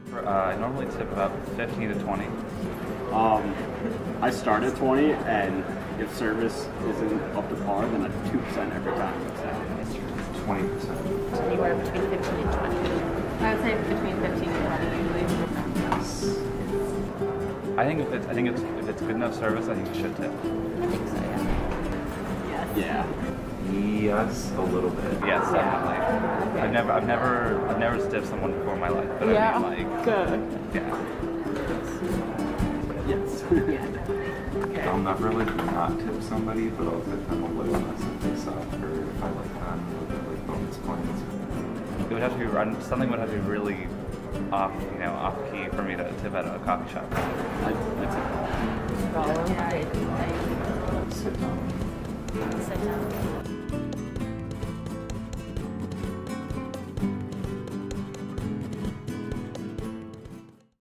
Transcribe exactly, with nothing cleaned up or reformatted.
Uh, I normally tip about fifteen to twenty. Um, I start at twenty, and if service isn't up to par, then I two percent every time it's down. twenty percent. Anywhere between fifteen and twenty. I would say between fifteen and twenty usually. Yes. I think if it's, I think it's, if it's good enough service, I think you should tip. I think so, yeah. Yes. Yeah. Yes, a little bit. Yes, Yeah. definitely. Okay. I've never, I've never, I've never stiffed someone before in my life, but Yeah. I mean, like, Good. yeah. Yes. Yeah, definitely. Okay. I'll never like not tip somebody, but I'll tip them a little less if they suck or if I like them with like bonus points. It would have to be run. Something would have to be really off, you know, off key for me to tip at a coffee shop. I, that's it. Yeah, I, I, Sit down. sit down.